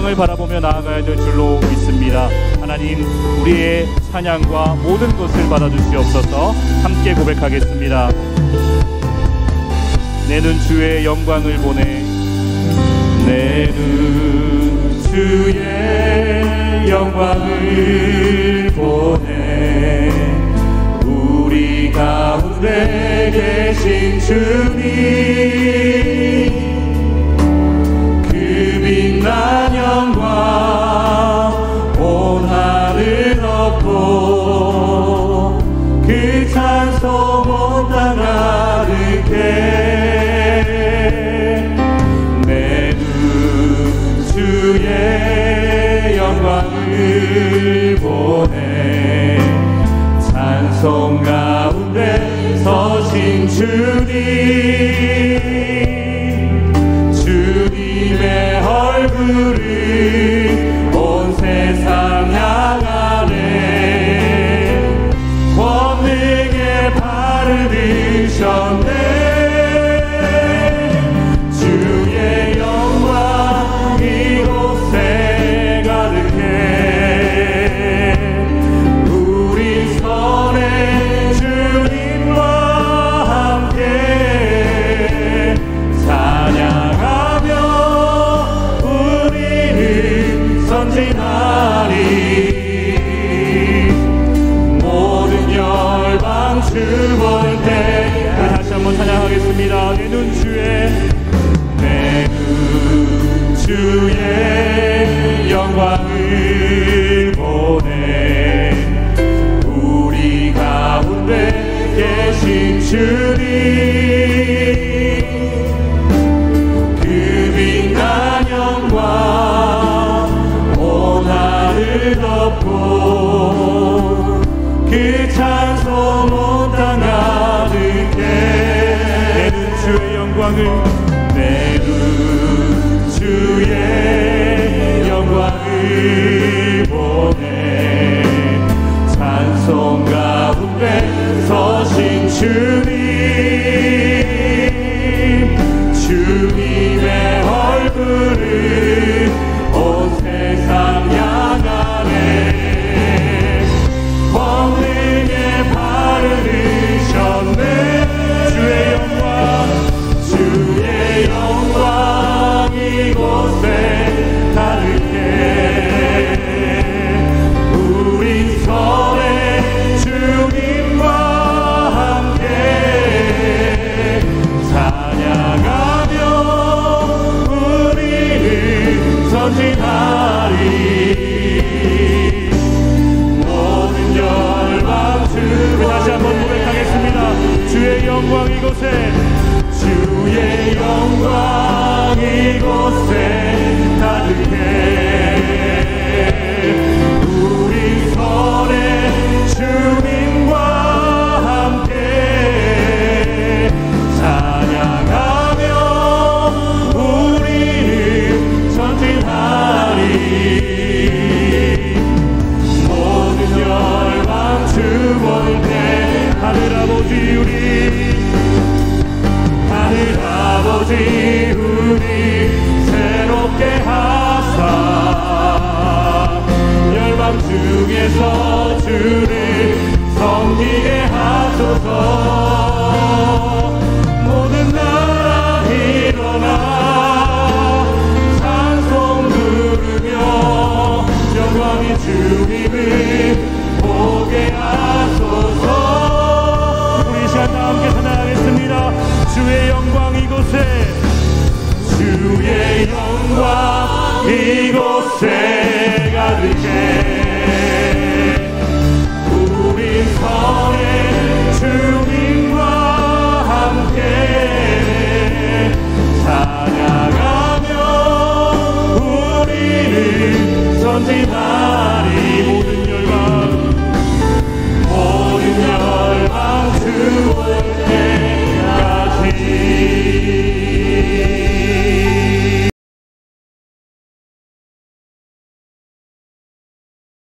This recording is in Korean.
영광을 바라보며 나아가야 될 줄로 믿습니다. 하나님, 우리의 찬양과 모든 것을 받아주시옵소서. 함께 고백하겠습니다. 내 눈 주의 영광을 보네. 내 눈 주의 영광을 보네. 우리 가운데 계신 주님, 그 빛난 영광 온 하늘 덮고 그 찬송 온 땅 가득해. 내 눈 주의 영광을 보네. 찬송 가운데 서신 주님, 주님의 얼굴을 온 세상 향하네. 권능의 발을 드셨네. 주의 영광 이곳에 가득해. 우리 선에 주님과 함께 찬양하며 우리는 선진하리. 모든 열방 주 볼 때 다시 한번 찬양하겠습니다. 내 눈 주의 영광을 보네. 우리 가운데 계신 주님, 그 빛난 영광 온 하늘 덮고 그 찬송 온 땅 가득해. 내 눈 주의 영광을, 내 눈 주의 영광을 보네. 찬송 가운데 서신 주님, 주님의 얼굴을 온 세상 향하네. 권능의 발을 드셨네. 주의 영광, 주의 영광 이곳에 가득해. 우리 선에 주님과 함께 찬양하며 우리는 선진하리. 모든 열방 주, 다시 한번 고백하겠습니다. 주의 영광 이곳에, 주의 영광 이곳에 가득해. 우리 선에 주님과 함께 찬양하며 우리는 전진하리. 모든 열방 주 볼 때 하늘 아버지, 우리 하늘 아버지, 우리